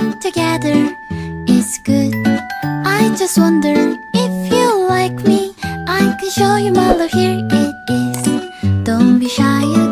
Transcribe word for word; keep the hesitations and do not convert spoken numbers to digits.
together is good. I just wonder if you like me. I can show you my love, here it is. Don't be shy.